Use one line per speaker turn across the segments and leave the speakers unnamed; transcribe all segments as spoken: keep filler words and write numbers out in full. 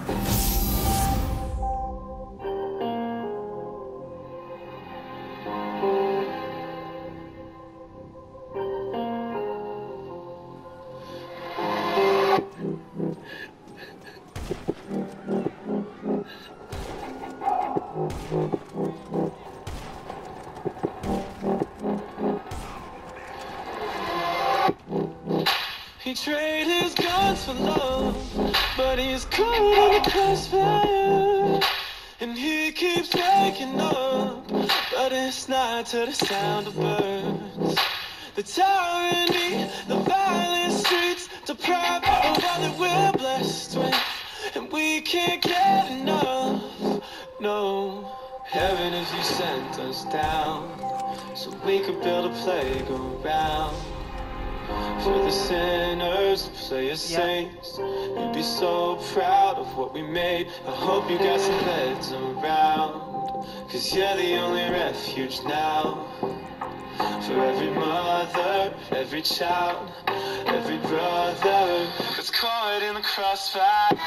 He traded his guns for love, but he's caught in the crossfire. And he keeps waking up, but it's not to the sound of birds. The tyranny, the violent streets, deprived of all that we're blessed with. And we can't get enough, no. Heaven, if you sent us down, so we could build a playground for the sinners, play as saints. You'd be so proud of what we made. I hope you got some beds around, cause you're the only refuge now. For every mother, every child, every brother that's caught in the crossfire,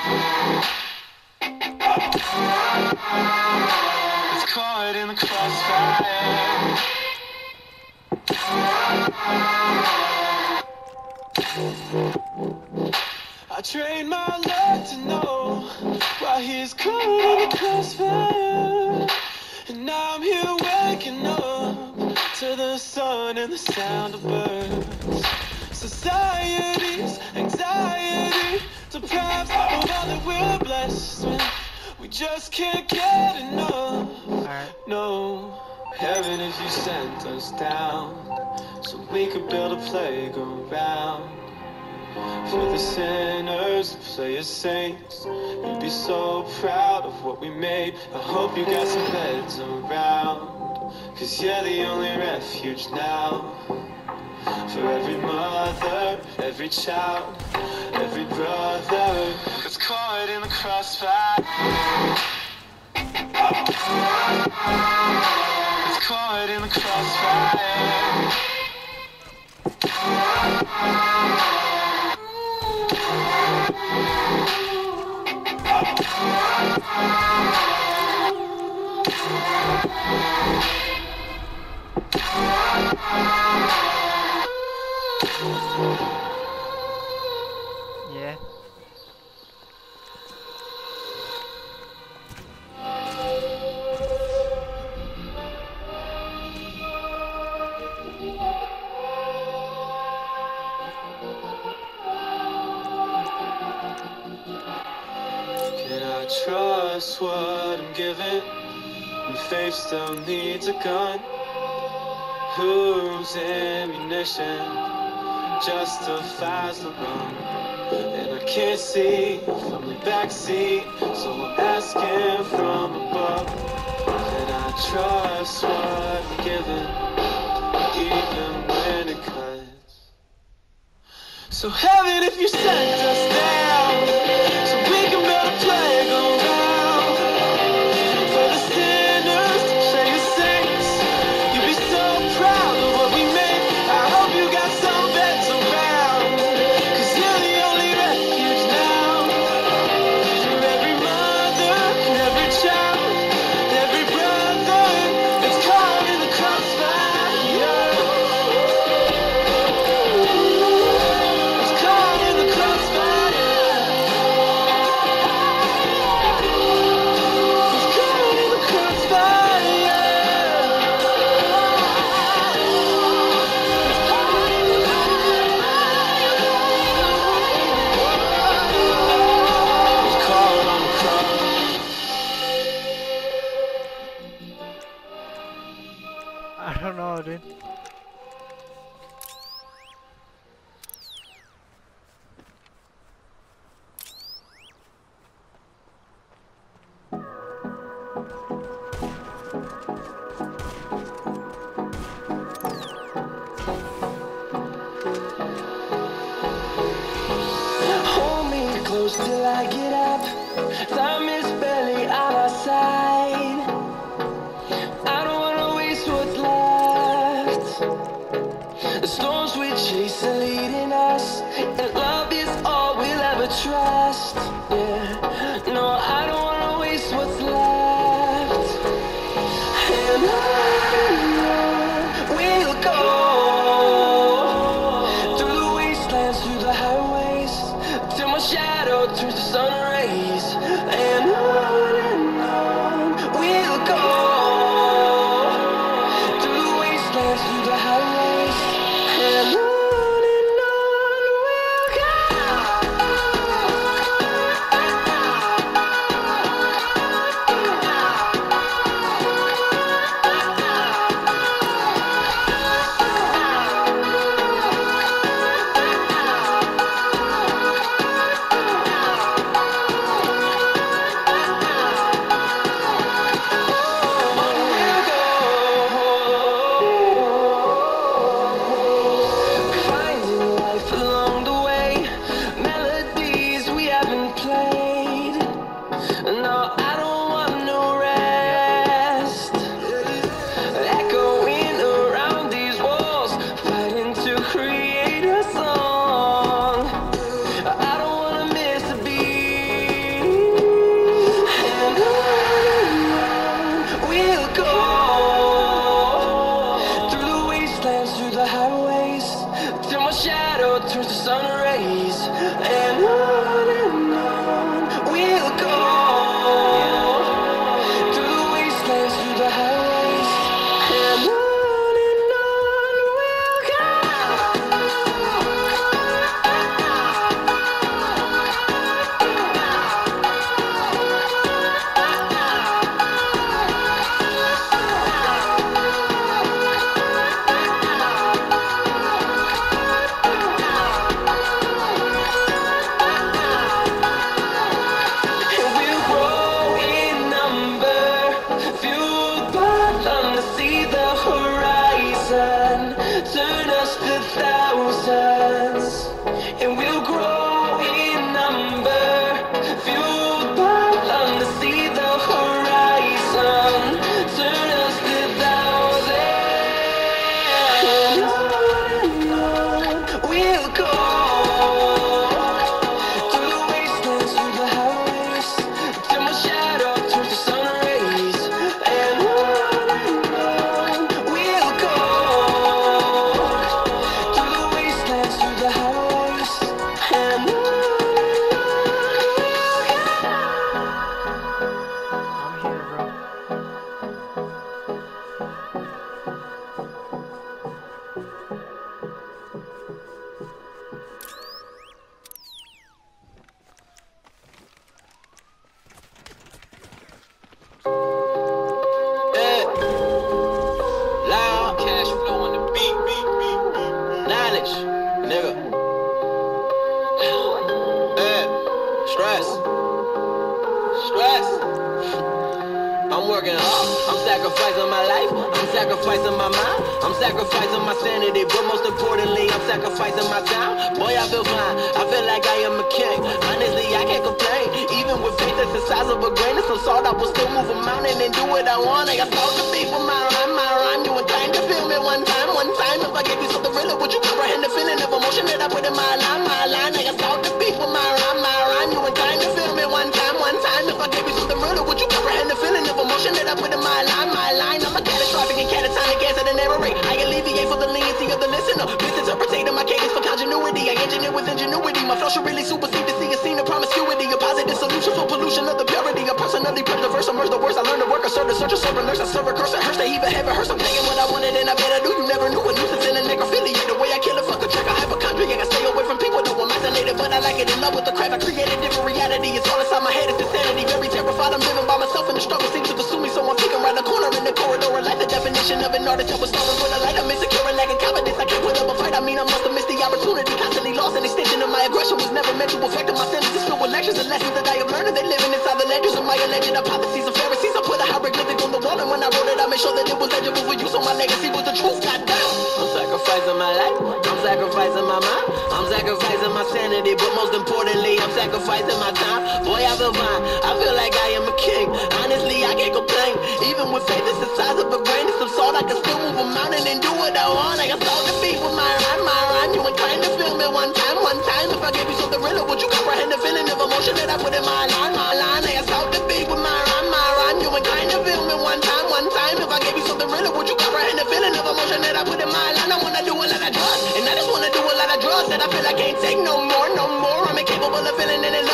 that's caught in the crossfire. I trained my luck to know why he's caught in the crossfire. And now I'm here waking up to the sun and the sound of birds. Society's anxiety deprives of all that we're blessed with. We just can't get enough, no. Heaven, if you sent us down, so we could build a playground for the sinners, play as saints. You'd be so proud of what we made. I hope you got some beds around, cause you're the only refuge now. For every mother, every child, every brother that's caught in the crossfire, that's caught in the crossfire.
Yeah.
Can I trust what I'm given when faith still needs a gun? Whose ammunition justifies the run? And I can't see from the backseat, so I'm asking from above. Can I trust what I'm given, even when it cuts? So heaven, if you sent us down, so we can build a playground for the sinners, play as saints. You'd be so proud of what we made. I hope you got some beds around, cause you're the only refuge now. For every mother, every child, every brother that's caught in the crossfire, that's caught in the crossfire, that's caught in the crossfire.
I don't know, dude.
Hold me close till I get up. Time is barely on our side. I don't wanna waste what's left. The storms we chase are leading us, and love is all we'll ever trust. Yeah, no, shadow turns to sun rays, and on and on we'll go, through the wastelands, through the highways, and on. Turns to sun rays, and on and on we'll go, through the wastelands, through the highways, and on and on we'll go. Turn us to thousands, and we'll grow in number, fueled by love to see the horizon. Turn us to thousands, and on and on we'll go, through the wastelands, through the highways, till my shadow turns to sun rays, and on and on we'll go. Nigga, hey, stress, stress. I'm working hard, I'm sacrificing my life, I'm sacrificing my mind, I'm sacrificing my sanity, but most importantly, I'm sacrificing my time. Boy, I feel fine, I feel like I am a king. Honestly, I can't complain, even with faith that's the size of a grain of some salt, I will still move a mountain and do what I want. I got salt to be for my rhyme, my rhyme, you inclined to feel me one time, one time. If I gave you something real, would you comprehend the feeling of emotion that I put in my line, my line? I got salt to be for my rhyme, my rhyme, you inclined to feel me one time, one time. If I gave you something real, would you comprehend the feeling of emotion that I put in my line, my line? I'm a catastrophic and catatonic as at an error rate. I alleviate for the leniency of the listener, misinterpreting my cadence for continuity. I engineer with ingenuity, my flow should really supersede the sea, a scene of promiscuity, a positive solution for pollution of the purity. I personally prep the verse, immerse the words, I learn to work, I serve the search, I serve a nurse, I serve a curse, I hearse, I even have a hearse. I'm taking what I wanted and I better do. You never knew a nuisance in a necrophilia. The way I kill a fuck a track, I hypochondriac. I stay away from people that were fascinated, but I like it in love with the crap. I created different reality. It's all inside my head, it's insanity. Very terrified, I'm living by myself and the struggle seems to consume me. So I'm peeking right the corner in the corridor. I like the definition of an artist. I was starting with a light. I'm insecure and lacking confidence. I can't put up a fight. I mean, I must have missed the opportunity. Constantly lost an extension of my aggression was never meant to affect my sentences filled with lectures and lessons that I have learned. They living inside the ledgers of my alleged hypotheses and Pharisees. I put a hieroglyphic on the wall, and when I wrote it, I made sure that it was legible for you. So my legacy was the truth. Goddamn, I'm sacrificing my life. I'm sacrificing my mind. I'm sacrificing my sanity, but most importantly, I'm sacrificing my time. Boy, I feel fine. I feel like I am a king. Honestly, I can't complain. Even with faith that's the size of a grain of some salt, I can still move a mountain and do what I want. I got salt to feed with my rhyme, my rhyme. You inclined to feel me one time, one time. If I gave you something real, would you comprehend the feeling of emotion that I put in my line, my line? I got salt to feed with my rhyme, my rhyme. You inclined to feel me one time, one time. If I gave you something real, would you comprehend the feeling of emotion that I put in my line? I wanna do a lot of drugs, and I just wanna do a lot of drugs that I feel I can't take no more, no more. I'm incapable of feeling any love.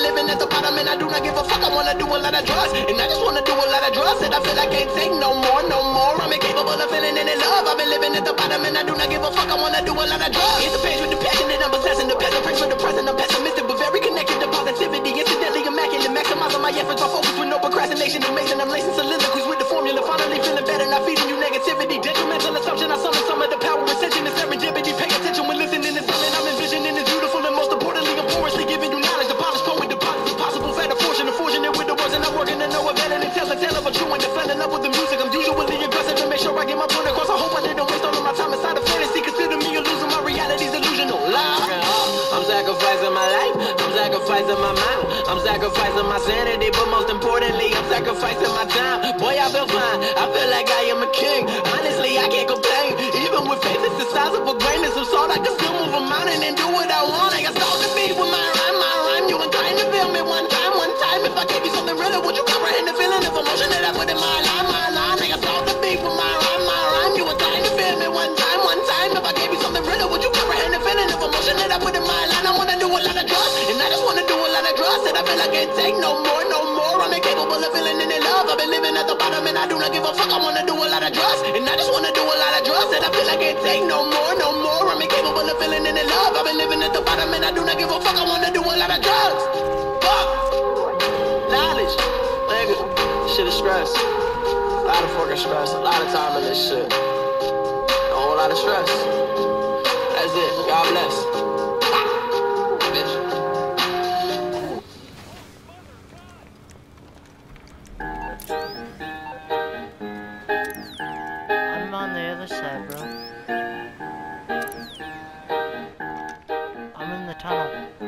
living at the bottom and I do not give a fuck. I wanna do a lot of drugs, and I just wanna do a lot of drugs. And I feel I can't take no more, no more. I'm incapable of feeling any love. I've been living at the bottom and I do not give a fuck. I wanna do a lot of drugs. Hit the page with the passion that I'm possessing. The peasant praise for the present. I'm pessimistic but very connected to positivity. Incidentally immaculate, maximizing my efforts. My focus with no procrastination. Amazing, I'm lacing soliloquies with the formula. Finally feeling better, not feeding you negativity. Detrimental assumption, I summon some of the power. Ascension and serendipity. Pay attention when listening to something I'm envisioning is beautiful. And most importantly, I'm poriously giving you knowledge. The polished poet, the positive, possible, fatter fortune. Unfortunate with the words and I'm working to know a better and tell a tale of a true one. To fell in love with the music, I'm usually aggressive to make sure I get my point across. I hope I didn't waste all of my time inside of fantasy. Consider me a loser, my reality's delusional. Lie. I'm sacrificing my life, I'm sacrificing my mind, I'm sacrificing my sanity, but most importantly, I'm sacrificing my time. Boy, I feel fine, I feel like I am a king. Honestly, I can't complain. Even with faith, it's the size of a grain of some salt. I can still move a mountain and do what I want. I got salt to feed with my rhyme, my rhyme. You inclined to feel me one time, one time. If I gave you something realer, would you comprehend the feeling of emotion that I put in my line, my line? I got salt to feed with my rhyme, my rhyme. You inclined to feel me one time, one time. If I gave you something realer, would you comprehend the feeling of emotion that I put in my line? I wanna do a lot of drugs, and I just wanna do a lot of drugs. And I feel I can't take no more, no more. I'm incapable of feeling any love. I've been living at the bottom and I do not give a fuck. I wanna do a lot of drugs, and I just wanna do a lot of drugs. And I feel I can't take no more, no more. I'm incapable of feeling any love. I've been living at the bottom and I do not give a fuck. I wanna do a lot of drugs. Fuck. Knowledge. Nigga. Shit is stress. A lot of fucking stress. A lot of time in this shit. A whole lot of stress. That's it. God bless. Bitch.
I'm on the other side, bro. I'm in the tunnel.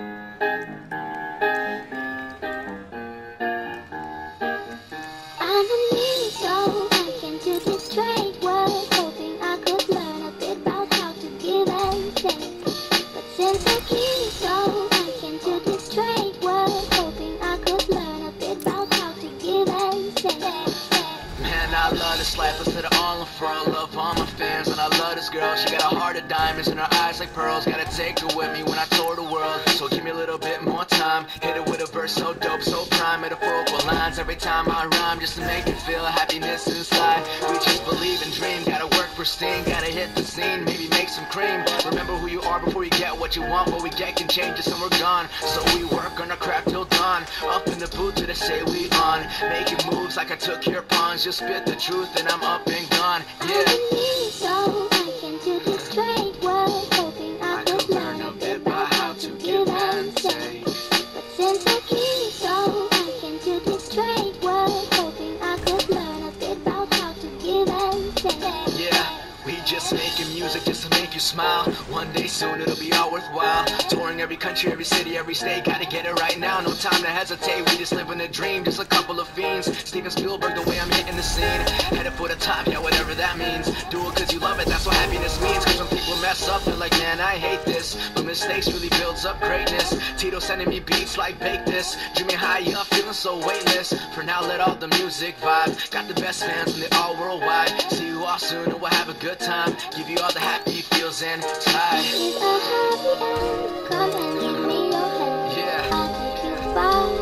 I'm a new soul, I came to this strange world, hoping I could learn a bit about how to give and take. But since I keep so, I came to this strange world, hoping I could learn a bit about how to give and take.
Man, I love this life, I said it all in front. Love all my fans, and I love this girl. She got a heart of diamonds and her eyes like pearls. Gotta take her with me when I tour the world. So give me a little bit more time. Hit it with a verse so dope, so prime. Metaphorical lines every time I rhyme, just to make you feel happiness inside. We just believe and dream, gotta work pristine. Gotta hit the scene, maybe make some cream. Remember who you are before you get what you want. What we get can change us and we're gone. So we work on our craft till dawn. Up in the booth to the say we on. Making moves like I took your pawns. Just spit the truth and I'm up and gone. Yeah.
I'm a new soul, I came to this strange world, hoping I could learn a bit about how to give and take. But since I keep so, I came to this strange world, hoping I could learn a bit about how to give and take.
Yeah, we just making music just to make you smile. One day soon it'll be all worthwhile. Touring every country, every city, every state. Gotta get it right now, no time to hesitate. We just living a dream, just a couple of fiends. Steven Spielberg, the way I'm hitting the scene. Headed for the top, yeah, whatever that means. Do it cause you love it, that's what happiness means. Cause when people mess up, they're like, man, I hate this. But mistakes really builds up greatness. Tito sending me beats like bake this. Dreaming high up, feeling so weightless. For now, let all the music vibe. Got the best fans and they're all worldwide. See you all soon and we'll have a good time. Give you all the happy feels and time.
With a happy end, come and give me your hand.
Yeah.
I'll take you far